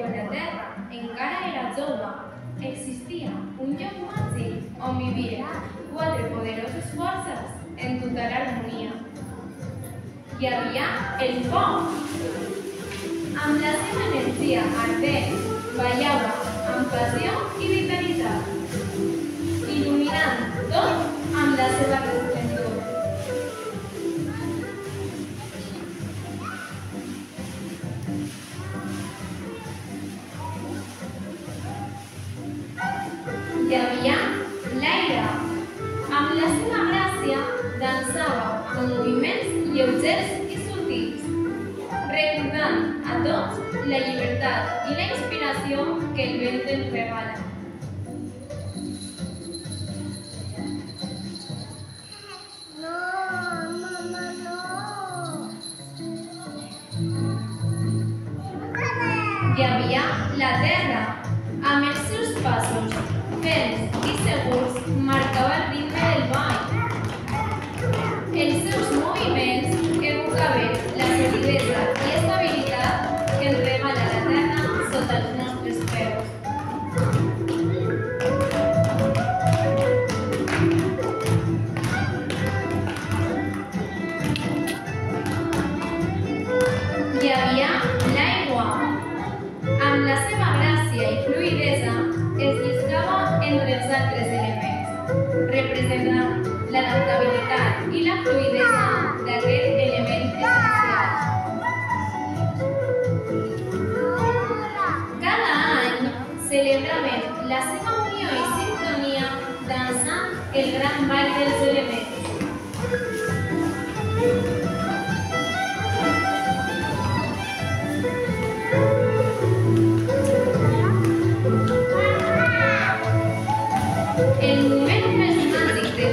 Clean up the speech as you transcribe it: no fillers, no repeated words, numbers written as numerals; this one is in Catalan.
quan la Terra encara era jove, existia un lloc màgic on vivien 4 poderoses forces en total harmonia. Hi havia el foc. Amb la seva energia ardent, ballava amb passió i vitalitat, il·luminant tot amb la seva resplendor. Hi havia l'aire. Amb la seva gràcia dansava amb moviments lleugers i sutils, recordant a tots la llibertat i la inspiració que el vent ens regala. Hi havia la terra. Amb els seus passos ferms i segurs marcava el ritme del ball. Els seus moviments evocaven la solidesa i estabilitat que ens regala la terra sota els nostres peus. Hi havia l'aigua. Amb la seva gràcia i fluïdesa es lliscava entre els altres elements, representant l'adaptabilitat i la fluïdesa d'aquest element essencial. Cada any celebraven la seva unió i sintonia dansant el gran ball dels elements. El moment més màgic de